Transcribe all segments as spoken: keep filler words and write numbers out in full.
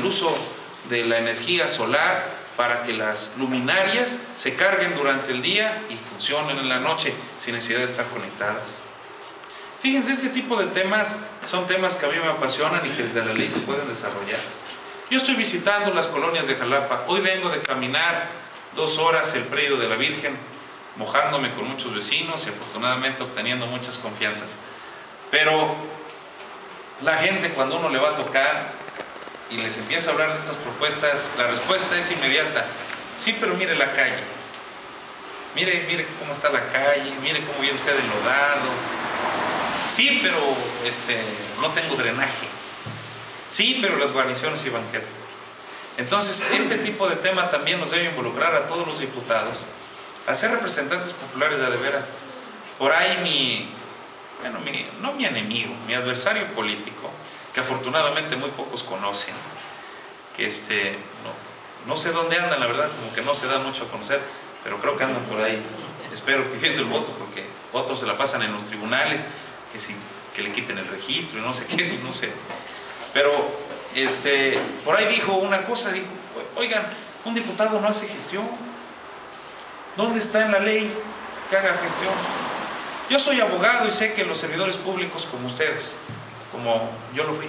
uso de la energía solar para que las luminarias se carguen durante el día y funcionen en la noche sin necesidad de estar conectadas. Fíjense, este tipo de temas son temas que a mí me apasionan y que desde la ley se pueden desarrollar. Yo estoy visitando las colonias de Jalapa. Hoy vengo de caminar dos horas el predio de la Virgen, mojándome con muchos vecinos y afortunadamente obteniendo muchas confianzas. Pero la gente, cuando uno le va a tocar y les empieza a hablar de estas propuestas, la respuesta es inmediata. Sí, pero mire la calle. Mire, mire cómo está la calle, mire cómo viene usted enlodado. Sí, pero este, no tengo drenaje. Sí, pero las guarniciones y banquetas. Entonces, este tipo de tema también nos debe involucrar a todos los diputados a ser representantes populares de, de veras. Por ahí mi, bueno, mi, no mi enemigo, mi adversario político, que afortunadamente muy pocos conocen, que este, no, no sé dónde andan, la verdad, como que no se da mucho a conocer, pero creo que andan por ahí, espero, pidiendo el voto, porque otros se la pasan en los tribunales, que, si, que le quiten el registro y no sé qué, no sé. Pero este, por ahí dijo una cosa, dijo, oigan, un diputado no hace gestión. ¿Dónde está en la ley que haga gestión? Yo soy abogado y sé que los servidores públicos como ustedes, como yo lo fui,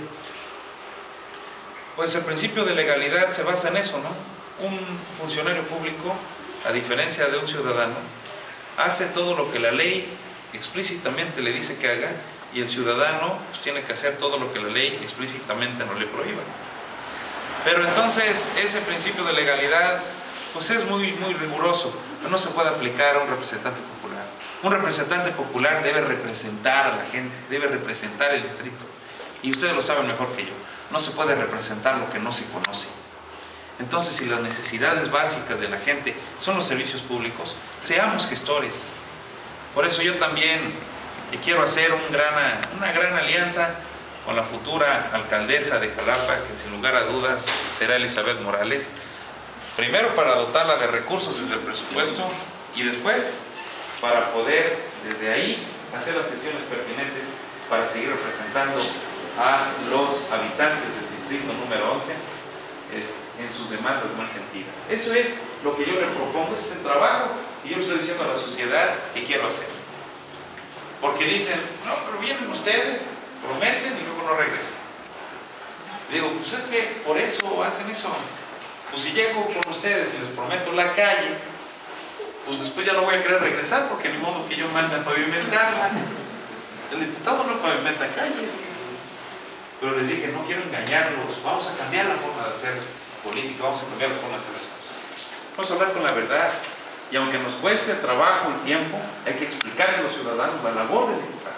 pues el principio de legalidad se basa en eso, ¿no? Un funcionario público, a diferencia de un ciudadano, hace todo lo que la ley explícitamente le dice que haga, y el ciudadano pues tiene que hacer todo lo que la ley explícitamente no le prohíba. Pero entonces ese principio de legalidad pues es muy, muy riguroso, no se puede aplicar a un representante popular. Un representante popular debe representar a la gente, debe representar el distrito, y ustedes lo saben mejor que yo, no se puede representar lo que no se conoce. Entonces, si las necesidades básicas de la gente son los servicios públicos, seamos gestores. Por eso yo también quiero hacer un gran, una gran alianza con la futura alcaldesa de Jalapa, que sin lugar a dudas será Elizabeth Morales, primero para dotarla de recursos desde el presupuesto y después para poder desde ahí hacer las gestiones pertinentes para seguir representando a los habitantes del distrito número once en sus demandas más sentidas. Eso es lo que yo le propongo, ese es el trabajo que yo le estoy diciendo a la sociedad que quiero hacer. Porque dicen, no, pero vienen ustedes, prometen y luego no regresan. Digo, pues es que por eso hacen eso. Pues si llego con ustedes y les prometo la calle, pues después ya no voy a querer regresar, porque ni modo que yo mande a pavimentarla. El diputado no pavimenta calles. Pero les dije, no quiero engañarlos, vamos a cambiar la forma de hacer política, vamos a cambiar la forma de hacer las cosas. Vamos a hablar con la verdad. Y aunque nos cueste trabajo y tiempo, hay que explicarle a los ciudadanos la labor del diputado.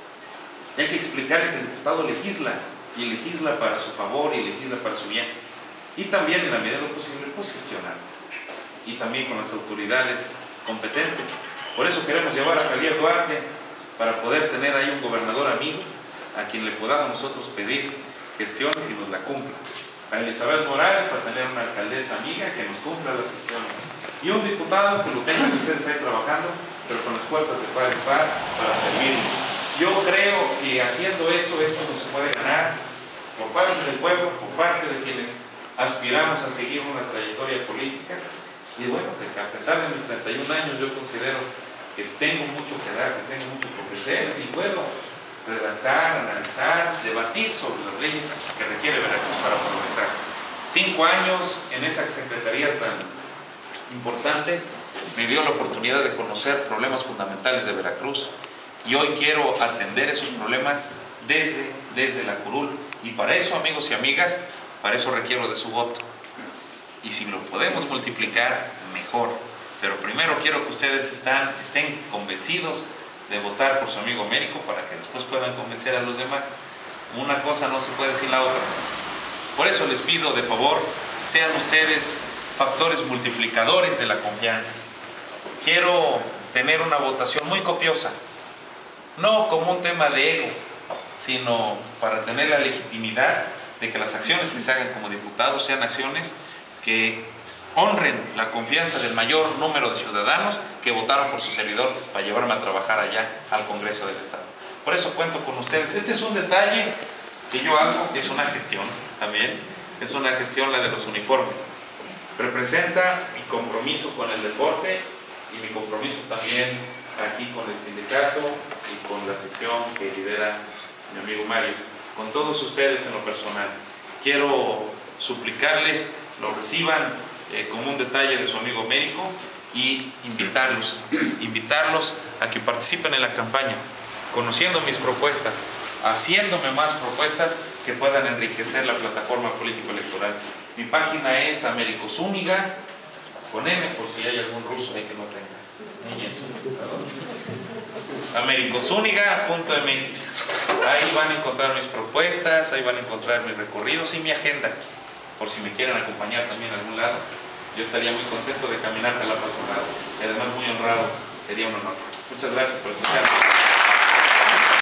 Hay que explicarle que el diputado legisla, y legisla para su favor, y legisla para su bien. Y también, en la medida de lo posible, pues gestionar. Y también con las autoridades competentes. Por eso queremos llevar a Javier Duarte, para poder tener ahí un gobernador amigo, a quien le podamos nosotros pedir gestiones y nos la cumpla. A Elizabeth Morales, para tener una alcaldesa amiga que nos cumpla las gestiones. Y un diputado que lo tengan ustedes ahí trabajando, pero con las puertas de par en par para servirnos. Yo creo que haciendo eso, esto no se puede ganar por parte del pueblo, por parte de quienes aspiramos a seguir una trayectoria política. Y bueno, que a pesar de mis treinta y un años, yo considero que tengo mucho que dar, que tengo mucho que ofrecer, y puedo redactar, analizar, debatir sobre las leyes que requiere Veracruz para progresar. Cinco años en esa secretaría tan importante me dio la oportunidad de conocer problemas fundamentales de Veracruz, y hoy quiero atender esos problemas desde, desde la curul, y para eso, amigos y amigas, para eso requiero de su voto, y si lo podemos multiplicar, mejor. Pero primero quiero que ustedes están, estén convencidos de votar por su amigo Américo, para que después puedan convencer a los demás. Una cosa no se puede sin la otra. Por eso les pido de favor, sean ustedes factores multiplicadores de la confianza. Quiero tener una votación muy copiosa, no como un tema de ego, sino para tener la legitimidad de que las acciones que se hagan como diputados sean acciones que honren la confianza del mayor número de ciudadanos que votaron por su servidor para llevarme a trabajar allá al Congreso del Estado. Por eso cuento con ustedes. Este es un detalle que yo hago, es una gestión también. es una gestión la de los uniformes. Representa mi compromiso con el deporte y mi compromiso también aquí con el sindicato y con la sección que lidera mi amigo Mario, con todos ustedes en lo personal. Quiero suplicarles lo reciban eh, como un detalle de su amigo médico y invitarlos, invitarlos a que participen en la campaña, conociendo mis propuestas, haciéndome más propuestas que puedan enriquecer la plataforma político-electoral. Mi página es Américo Zúñiga, con N por si hay algún ruso ahí que no tenga. Américo Zúñiga punto M X. Ahí van a encontrar mis propuestas, ahí van a encontrar mis recorridos y mi agenda, por si me quieren acompañar también a algún lado. Yo estaría muy contento de caminar a la paso lado y además muy honrado, sería un honor. Muchas gracias por escuchar.